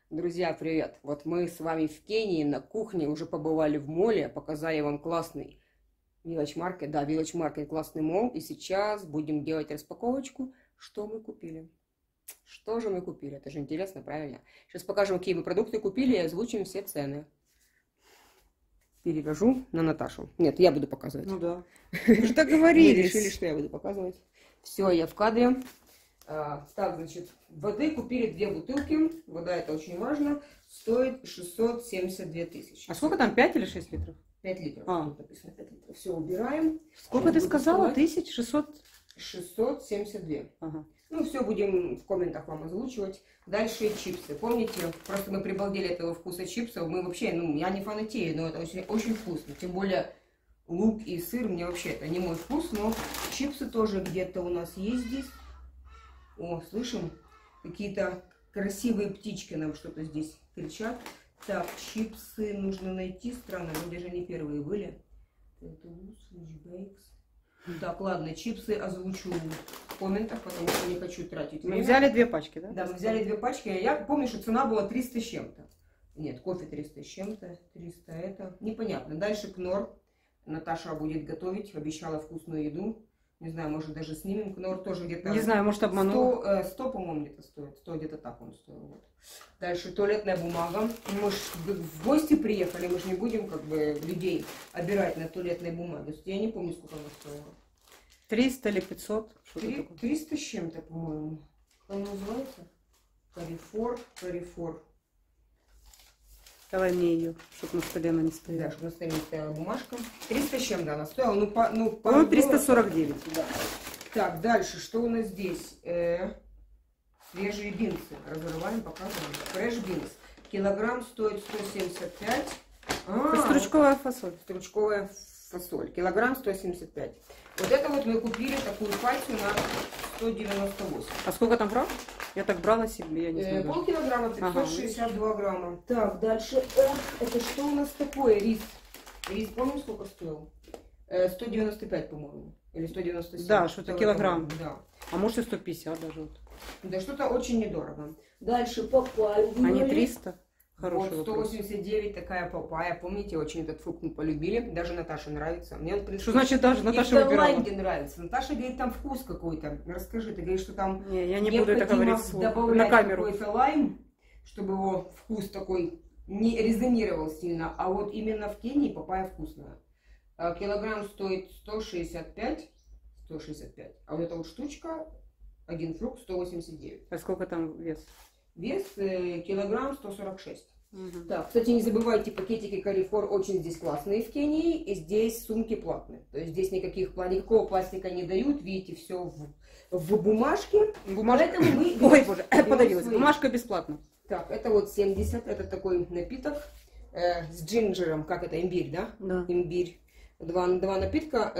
Друзья, привет! Вот мы с вами в Кении на кухне уже побывали в моле, показали вам классный Village Market. Да, Village Market классный мол. И сейчас будем делать распаковочку, что мы купили. Что же мы купили? Это же интересно, правильно? Сейчас покажем, какие мы продукты купили и озвучим все цены. Перевожу на Наташу. Нет, я буду показывать. Ну да. Мы же так говорили. Решили, что я буду показывать. Все, я в кадре. Так, значит, воды купили 2 бутылки. Вода, это очень важно. Стоит 672 тысячи. А сколько там, 5 или 6 литров? 5 литров. А. Тут написано 5 литров. Все, убираем. Сколько ты сказала? Доставать. 1600? 672. Ага. Ну, все будем в комментах вам озвучивать. Дальше чипсы. Помните, просто мы прибалдели этого вкуса чипсов. Мы вообще, я не фанатею, но это очень, очень вкусно. Тем более лук и сыр, мне вообще это не мой вкус, но чипсы тоже где-то у нас есть здесь. О, слышим? Какие-то красивые птички нам что-то здесь кричат. Так, чипсы нужно найти. Странно, вроде же не первые были. Так, ладно, чипсы озвучу в комментах, потому что не хочу тратить время. Мы взяли 2 пачки, да? Да, мы взяли 2 пачки. Я помню, что цена была 300 с чем-то. Нет, кофе 300 с чем-то, 300 это. Непонятно. Дальше Кнор. Наташа будет готовить, обещала вкусную еду. Не знаю, может даже снимем. Кнор тоже где-то... Не знаю, может обманул. 100 по-моему, где-то стоит. 100 где-то так он стоил. Вот. Дальше туалетная бумага. Мы ж в гости приехали, мы же не будем как бы людей обирать на туалетной бумаге. Я не помню, сколько она стоила. 300 или 500? 300 с чем-то, по-моему. Как она называется? Карифор. Давай мне ее, чтобы на столе она не стояла. Да, чтобы на столе не стояла бумажка. 300 с чем-то она стоила. По 349. Да. Так, дальше, что у нас здесь? Свежие бинсы. Разрываем, показываем. Фреш бинс. Килограмм стоит 175. Стручковая фасоль. Стручковая фасоль. Килограмм 175. Вот это вот мы купили такую пальцу на 198. А сколько там грамм? Я так брала себе, я не знаю. Полкилограмма, 562 грамма. Так, дальше. Это что у нас такое? Рис. Рис, помню, сколько стоил? 195, по-моему. Или 197. Да, что-то килограмм. Да. А может и 150 даже. Вот. Да, что-то очень недорого. Дальше папайю. Они 300? Хороший вот 189 вопрос. Такая папайя. Помните, очень этот фрукт мы полюбили. Даже Наташе нравится. Мне он, в принципе, что значит даже? Наташа выбирала. В Таиланде нравится. Наташа говорит, там вкус какой-то. Расскажи, ты говоришь, что там не, я не буду это говорить добавлять на камеру. какой-то лайм, чтобы его вкус такой не резонировал сильно. А вот именно в Кении папайя вкусная. Килограмм стоит 165. 165. А вот эта вот штучка, один фрукт, 189. А сколько там вес? Вес килограмм 146. Угу. Так, кстати, не забывайте, пакетики Карифор очень здесь классные в Кении. И здесь сумки платные. То есть здесь никакого пластика не дают. Видите, все в бумажке. Поэтому мы... Ой, боже, подавилась. Бумажка бесплатна. Так, это вот 70. Это такой напиток с джинджером. Как это? Имбирь, да? Да. Имбирь. Два напитка,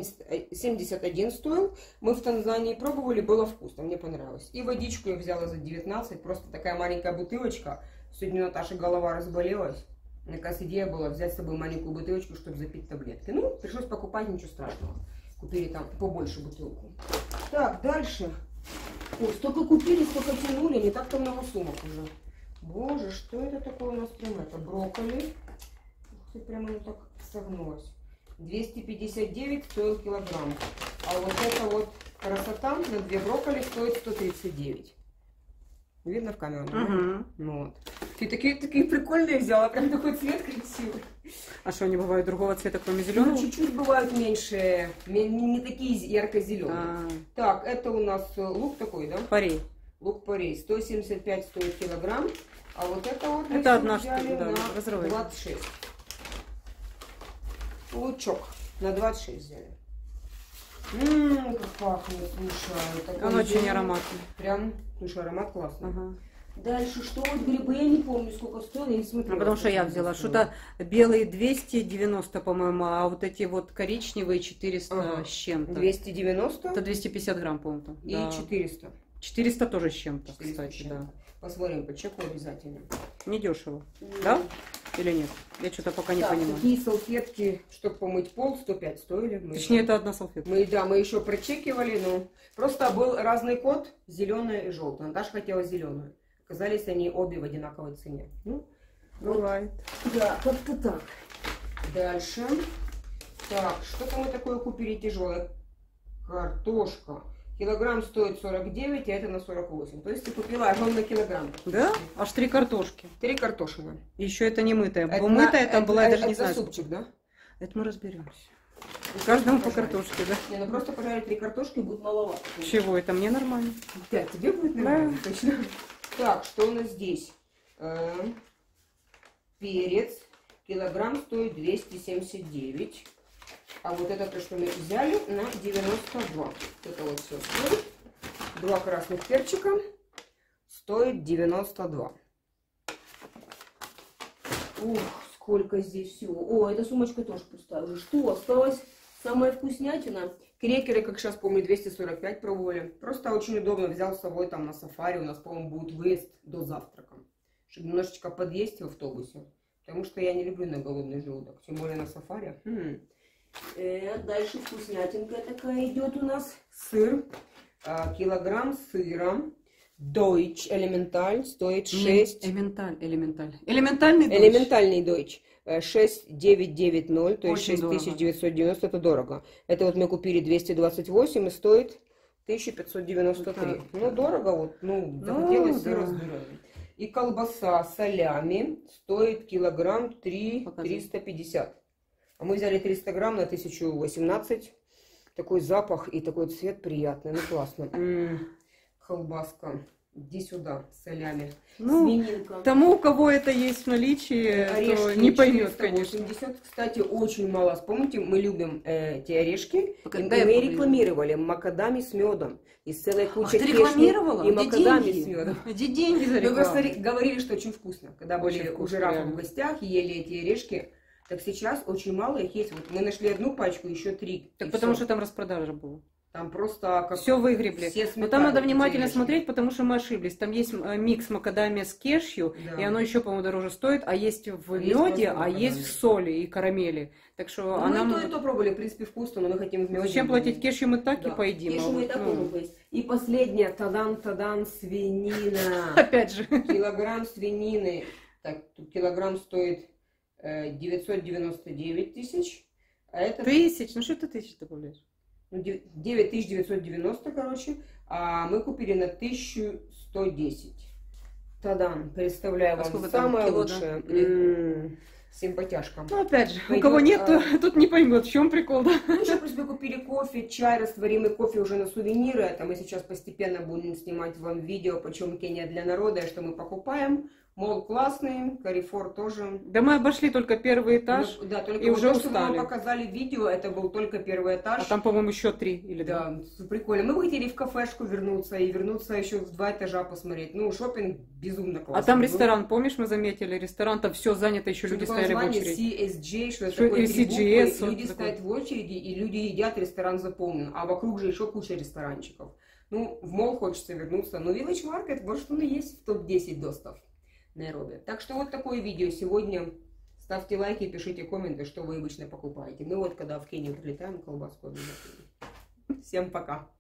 71 стоил. Мы в Танзании пробовали, было вкусно, мне понравилось. И водичку я взяла за 19, просто такая маленькая бутылочка. Сегодня Наташа голова разболелась. Мне кажется, идея была взять с собой маленькую бутылочку, чтобы запить таблетки. Ну, пришлось покупать, ничего страшного. Купили там побольше бутылку. Так, дальше. Ой, столько купили, столько тянули, не так-то много сумок уже. Боже, что это такое у нас прямо? Это брокколи. Ух ты, прямо оно так согнулось. 259 стоил килограмм. А вот это вот красота на 2 брокколи стоит 139. Видно в камеру? Угу. Вот. Ты такие прикольные взяла, прям такой цвет красивый. А что, они бывают другого цвета, кроме зеленого? Ну, чуть-чуть бывают меньше, не такие ярко-зеленые. Так, это у нас лук такой, да? Порей. Лук порей. 175 стоит килограмм. А вот это вот это одна штука, да, на 26. Лучок на 26 взяли. Как пахнет, слушай. Он очень ароматный. Прям, слушай, аромат классный. Ага. Дальше, что вот грибы, я не помню, сколько стоило, я не смотрела. Потому что я взяла. Что-то белые 290, по-моему, а вот эти вот коричневые 400 с чем-то. 290? Это 250 грамм, по-моему. И да. 400. 400 тоже с чем-то, кстати, да. Посмотрим, почекаю обязательно. Недешево, да? Или нет? Я что-то пока не понимаю. Такие салфетки, чтобы помыть пол, 105 стоили. Точнее, это одна салфетка. Мы еще прочекивали, но просто был разный код, зеленая и желтая. Наташа хотела зеленую. Оказались они обе в одинаковой цене. Ну, Бывает. да, как-то так. Дальше. Так, что-то мы такое купили тяжелое. Картошка. Килограмм стоит 49, а это на 48. То есть ты купила огромный килограмм. Да? Аж 3 картошки. 3 картошины. Еще это не мытая. Мытая там была, я даже не знаю. Это супчик, да? Это мы разберемся. Каждому по картошке, да? Не, ну просто пожарить 3 картошки будет маловато. Чего? Это мне нормально. Да, тебе будет нормально, точно. Так, что у нас здесь? Перец. Килограмм стоит 279. А вот это то, что мы взяли, на 92. Вот это вот все стоит. 2 красных перчика стоит 92. Ух, сколько здесь всего. О, эта сумочка тоже пустая уже. Что осталось? Самая вкуснятина. Крекеры, как сейчас помню, 245 пробовали. Просто очень удобно. Взял с собой там на сафари. У нас, по-моему, будет выезд до завтрака. Чтобы немножечко подъесть в автобусе. Потому что я не люблю на голодный желудок. Тем более на сафари. Дальше вкуснятинка такая идет у нас. Сыр. Килограмм сыра. Deutsch Элементаль стоит 6. Элементальный дождь. Элементальный Deutsch. 6990, то есть Очень 6990, это дорого. Это вот мы купили 228 и стоит 1593. Так. Ну, дорого вот, ну, захотелось сыра с дырами. И колбаса солями стоит килограмм 350. А мы взяли 300 грамм на 1018. Такой запах и такой цвет приятный, ну классно. Колбаска. Иди сюда, с солями. Ну, свининка. Тому, у кого это есть в наличии, Орешки то не поймет, конечно. 480, кстати, очень мало. Помните, мы любим эти орешки. Пока- И да, я мы помню. рекламировали макадами с медом. И с целой кучей ты кешью рекламировала? и Где макадами деньги? с медом. Где деньги за Мы просто рекламу? говорили, что очень вкусно. Когда Очень были у вкусно, жирафа реально. в гостях и ели эти орешки. Так сейчас очень мало их есть. Вот мы нашли одну пачку, еще 3. Так потому что там распродажа была. Там просто как Все выгребли. все Но сметаны, там надо эти внимательно орешки. смотреть, потому что мы ошиблись. Там есть микс макадамия с кешью, Да. и оно еще, по-моему, дороже стоит. А есть в Есть меде, просто а есть в макадамия. соли и карамели. Так что Ну, она... мы и то пробовали, в принципе, вкусно, но мы хотим в меде. Зачем платить кешью, мы так Да. и поедим. Кешу а мы и вот, так ну, можем поесть. И последняя, тадан, свинина. Опять же. Килограмм свинины, так, тут килограмм стоит 999 тысяч, а это Тысяч? Ну что ты тысяч добавляешь? 9990, короче, а мы купили на 1110. Тадан, представляю А вам, сколько там, самое кило, лучшее. да? Симпатяшка. Ну опять же, у Пойдет, кого нет, тут не поймет, в чем прикол, да? Мы еще просто купили кофе, чай, растворимый кофе уже на сувениры. Это мы сейчас постепенно будем снимать вам видео, почем Кения для народа, и что мы покупаем. Мол, классный, Карифор тоже. Да мы обошли только первый этаж, Да, только и вот уже то, что мы устали. вам показали видео, это был только первый этаж. а там, по-моему, еще 3 или 2. Да, прикольно. Мы хотели в кафешку вернуться и вернуться еще в 2 этажа посмотреть. Ну, шопинг безумно классный. А там был. ресторан, помнишь, мы заметили, ресторан, там все занято, еще Что люди такое стояли в название? очереди. CSJ, что это Что такое, и 3 CGS, буквы, вот люди такое. стоят в очереди, и люди едят, ресторан заполнен. А вокруг же еще куча ресторанчиков. Ну, в мол хочется вернуться. Но Village Market, может, он и есть в топ-10 достов Найроби. Так что вот такое видео сегодня. Ставьте лайки, пишите комменты, что вы обычно покупаете. Мы вот, когда в Кению прилетаем, колбаску обязательно. Всем пока!